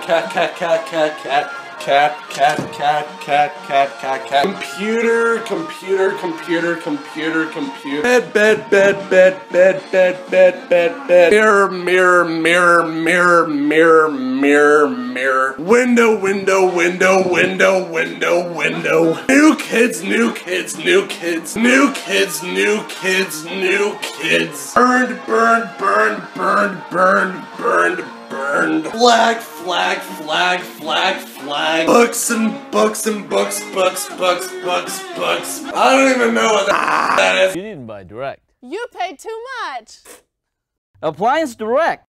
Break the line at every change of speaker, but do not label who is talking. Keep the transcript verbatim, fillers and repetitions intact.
cat, cat, cat, cat, cat. Cat, cat, cat, cat, cat, cat, cat. Computer, computer, computer, computer, computer. Bed, bed, bed, bed, bed, bed, bed, bed, bed. Mirror, mirror, mirror, mirror, mirror, mirror, mirror. Window, window, window, window, window, window. New kids, new kids, new kids, new kids, new kids, new kids. Burned, burned, burned, burned, burned, burned, burned. Flag, flag, flag, flag, flag. Books and books and books, books, books, books, books. I don't even know what that is.
You didn't buy direct.
You paid too much.
Appliance Direct.